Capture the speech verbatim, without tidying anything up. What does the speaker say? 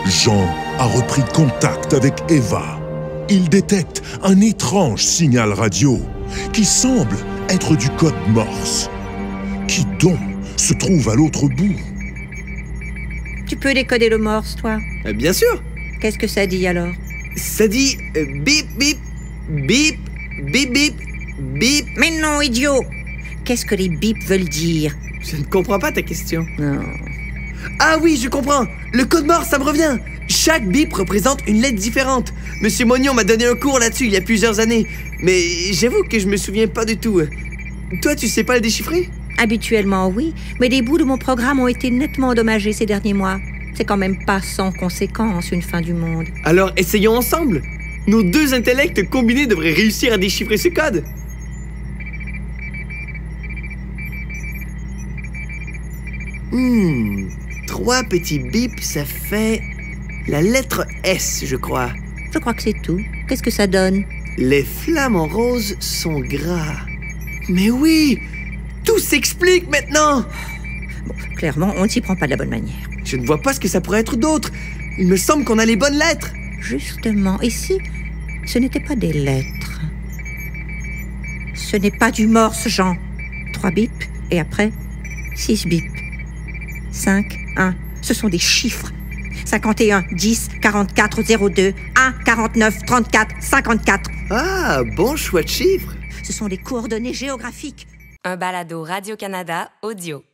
Jean a repris contact avec Eva. Il détecte un étrange signal radio qui semble être du code Morse. Qui donc se trouve à l'autre bout? Tu peux décoder le Morse, toi? Euh, bien sûr. Qu'est-ce que ça dit alors? Ça dit euh, bip, bip, bip, bip, bip, bip. Mais non, idiot! Qu'est-ce que les bips veulent dire? Je ne comprends pas ta question. Non. Ah oui, je comprends. Le code Morse, ça me revient. Chaque bip représente une lettre différente. Monsieur Mognon m'a donné un cours là-dessus il y a plusieurs années. Mais j'avoue que je me souviens pas du tout. Toi, tu sais pas le déchiffrer? Habituellement, oui, mais des bouts de mon programme ont été nettement endommagés ces derniers mois. C'est quand même pas sans conséquence, une fin du monde. Alors, essayons ensemble. Nos deux intellects combinés devraient réussir à déchiffrer ce code. Hmm, trois petits bips, ça fait la lettre S, je crois. Je crois que c'est tout. Qu'est-ce que ça donne? Les flamants roses sont gras. Mais oui, tout s'explique maintenant. Bon, clairement, on ne s'y prend pas de la bonne manière. Je ne vois pas ce que ça pourrait être d'autre. Il me semble qu'on a les bonnes lettres. Justement, et si ce n'était pas des lettres? Ce n'est pas du Morse, Jean. Trois bips, et après, six bips. Cinq, un, ce sont des chiffres. cinquante et un, dix, quarante-quatre, zéro deux, un, quarante-neuf, trente-quatre, cinquante-quatre. Ah, bon choix de chiffres. Ce sont des coordonnées géographiques. Un balado Radio-Canada audio.